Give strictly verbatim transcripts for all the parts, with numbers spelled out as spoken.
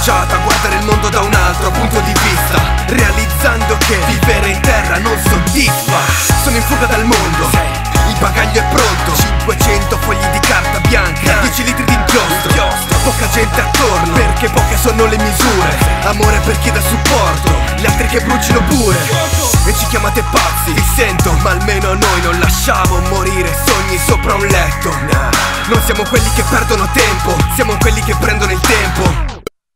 cominciato a guardare il mondo da un altro punto di vista, realizzando che vivere in terra non soddisfa. Sono in fuga dal mondo, il bagaglio è pronto, cinquecento fogli di carta bianca, dieci litri di inchiostro, poca gente attorno, perché poche sono le misure. Amore per chi dà supporto, gli altri che brucino pure. E ci chiamate pazzi, vi sento, ma almeno noi non lasciamo morire sogni sopra un letto. Non siamo quelli che perdono tempo, siamo quelli che prendono il tempo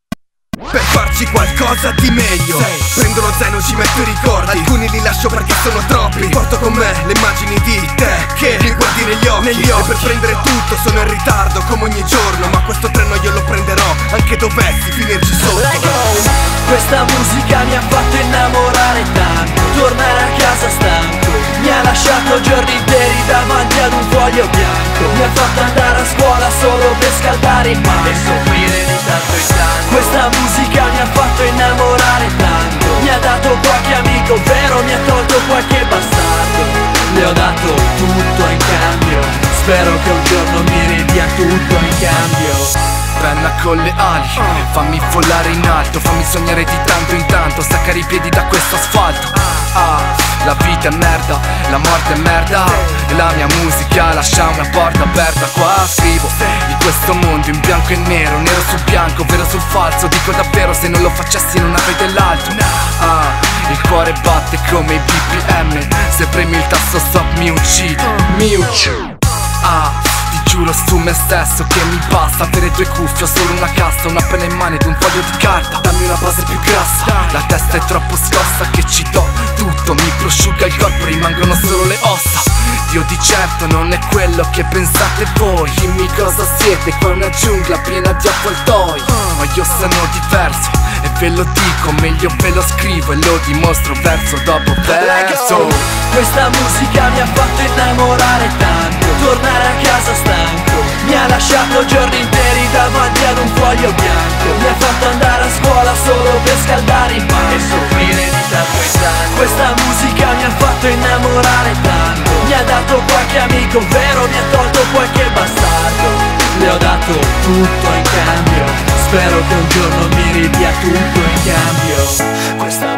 per farci qualcosa di meglio. Prendo lo zaino, ci metto i ricordi, alcuni li lascio perché sono troppi. Porto con me le immagini di te che mi guardi negli occhi, negli occhi. E per prendere tutto sono in ritardo come ogni giorno, ma questo treno io lo prenderò anche dovessi finirci sotto. Questa musica mi ha fatto innamorare tanto, tornare a casa stanco, mi ha lasciato giorni interi davanti ad un foglio bianco. Mi ha fatto andare a scuola solo per scaldare il pane e soffrire di tanto in tanto. Questa musica mi ha fatto innamorare tanto, mi ha dato qualche amico vero, mi ha tolto qualche bastardo. Le ho dato tutto in cambio, spero che un giorno mi ridia tutto in cambio. Penna con le ali, fammi volare in alto, fammi sognare di tanto in tanto, staccare i piedi da questo asfalto. Ah, la vita è merda, la morte è merda, e la mia musica lascia una porta aperta. Qua scrivo di questo mondo in bianco e nero, nero su bianco, vero sul falso. Dico davvero, se non lo facessi non avrei dell'altro. Ah, il cuore batte come i B P M, se premi il tasto stop mi uccidi, mi uccidi. Ah, giuro su me stesso che mi basta avere due cuffie o solo una cassa, una penna in mano ed un foglio di carta. Dammi una base più grassa, la testa è troppo scossa che ci do tutto, mi prosciuga il corpo, rimangono solo le ossa. Dio di certo non è quello che pensate voi, dimmi cosa siete, qua è una giungla piena di avvoltoi. Ma io sono diverso e ve lo dico, meglio ve lo scrivo e lo dimostro verso dopo verso. Questa musica mi ha fatto innamorare tanto, tornare a casa stanco, mi ha lasciato giorni interi davanti ad un foglio bianco. Mi ha fatto andare a scuola solo per scaldare il pane e soffrire di tanto in tanto. Questa musica mi ha fatto innamorare tanto, mi ha dato qualche amico vero, mi ha tolto qualche bastardo. Le ho dato tutto in cambio, spero che un giorno mi ridia tutto in cambio. Questa